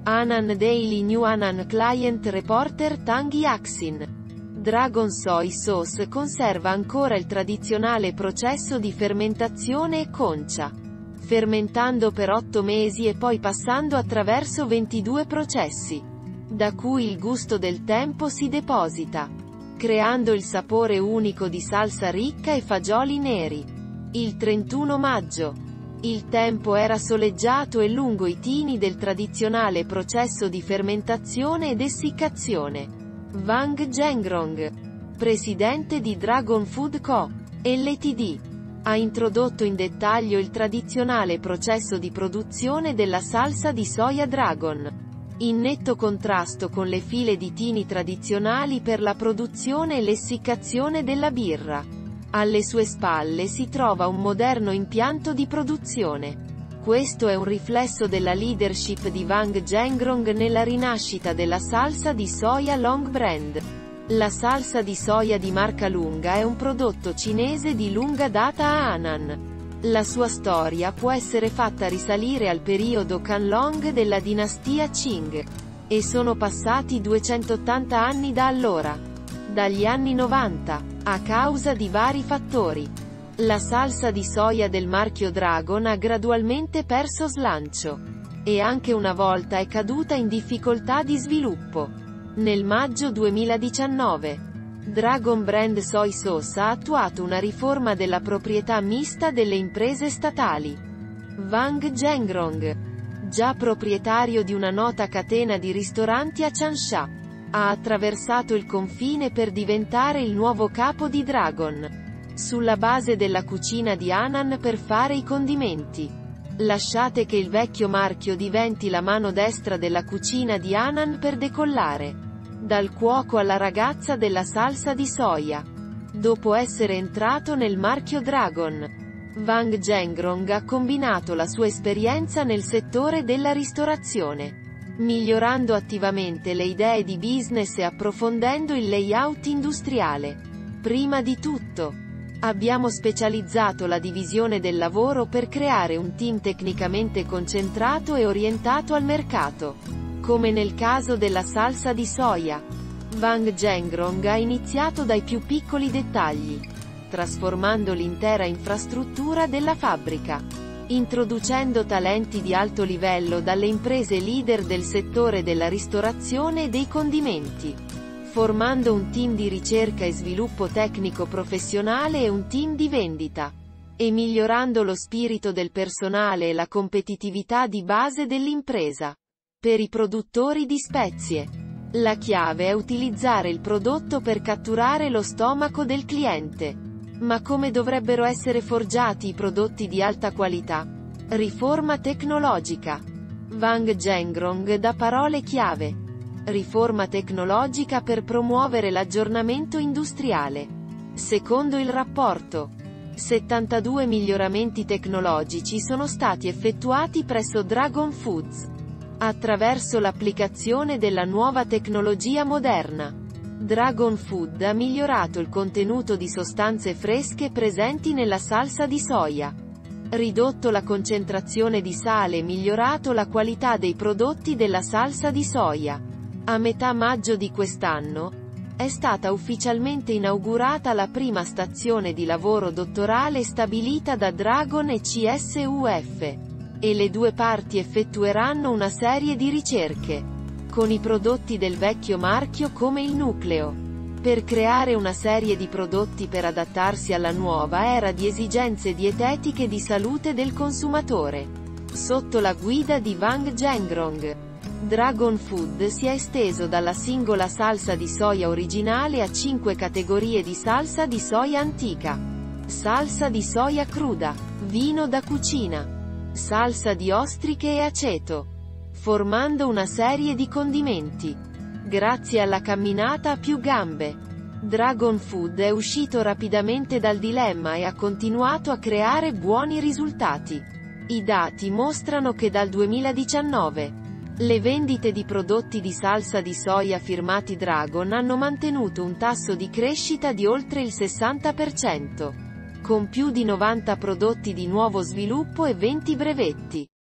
Anan Daily New Anan Client Reporter Tangy Axin. Dragon Soy Sauce conserva ancora il tradizionale processo di fermentazione e concia, fermentando per 8 mesi e poi passando attraverso 22 processi, da cui il gusto del tempo si deposita, creando il sapore unico di salsa ricca e fagioli neri. Il 31 maggio. Il tempo era soleggiato e lungo i tini del tradizionale processo di fermentazione ed essiccazione. Wang Zhengrong, presidente di Dragon Food Co. Ltd., ha introdotto in dettaglio il tradizionale processo di produzione della salsa di soia Dragon, in netto contrasto con le file di tini tradizionali per la produzione e l'essiccazione della birra. Alle sue spalle si trova un moderno impianto di produzione. Questo è un riflesso della leadership di Wang Zhengrong nella rinascita della salsa di soia Long Brand. La salsa di soia di marca Lunga è un prodotto cinese di lunga data a Anan. La sua storia può essere fatta risalire al periodo Qianlong della dinastia Qing. E sono passati 280 anni da allora. Dagli anni 90, a causa di vari fattori, la salsa di soia del marchio Dragon ha gradualmente perso slancio, e anche una volta è caduta in difficoltà di sviluppo. Nel maggio 2019, Dragon Brand Soy Sauce ha attuato una riforma della proprietà mista delle imprese statali. Wang Zhengrong, già proprietario di una nota catena di ristoranti a Changsha, ha attraversato il confine per diventare il nuovo capo di Dragon, sulla base della cucina di Anan per fare i condimenti. Lasciate che il vecchio marchio diventi la mano destra della cucina di Anan per decollare. Dal cuoco alla ragazza della salsa di soia. Dopo essere entrato nel marchio Dragon, Wang Zhengrong ha combinato la sua esperienza nel settore della ristorazione, migliorando attivamente le idee di business e approfondendo il layout industriale. Prima di tutto, abbiamo specializzato la divisione del lavoro per creare un team tecnicamente concentrato e orientato al mercato, come nel caso della salsa di soia. Wang Zhengrong ha iniziato dai più piccoli dettagli, trasformando l'intera infrastruttura della fabbrica, introducendo talenti di alto livello dalle imprese leader del settore della ristorazione e dei condimenti, formando un team di ricerca e sviluppo tecnico professionale e un team di vendita, e migliorando lo spirito del personale e la competitività di base dell'impresa. Per i produttori di spezie, la chiave è utilizzare il prodotto per catturare lo stomaco del cliente. Ma come dovrebbero essere forgiati i prodotti di alta qualità? Riforma tecnologica. Wang Zhengrong dà parole chiave. Riforma tecnologica per promuovere l'aggiornamento industriale. Secondo il rapporto, 72 miglioramenti tecnologici sono stati effettuati presso Dragon Foods, attraverso l'applicazione della nuova tecnologia moderna. Dragon Food ha migliorato il contenuto di sostanze fresche presenti nella salsa di soia, ridotto la concentrazione di sale e migliorato la qualità dei prodotti della salsa di soia. A metà maggio di quest'anno, è stata ufficialmente inaugurata la prima stazione di lavoro dottorale stabilita da Dragon e CSUF, e le due parti effettueranno una serie di ricerche con i prodotti del vecchio marchio come il nucleo, per creare una serie di prodotti per adattarsi alla nuova era di esigenze dietetiche e di salute del consumatore. Sotto la guida di Wang Zhengrong, Dragon Food si è esteso dalla singola salsa di soia originale a 5 categorie di salsa di soia antica, salsa di soia cruda, vino da cucina, salsa di ostriche e aceto, formando una serie di condimenti. Grazie alla camminata a più gambe, Dragon Food è uscito rapidamente dal dilemma e ha continuato a creare buoni risultati. I dati mostrano che dal 2019, le vendite di prodotti di salsa di soia firmati Dragon hanno mantenuto un tasso di crescita di oltre il 60%, con più di 90 prodotti di nuovo sviluppo e 20 brevetti.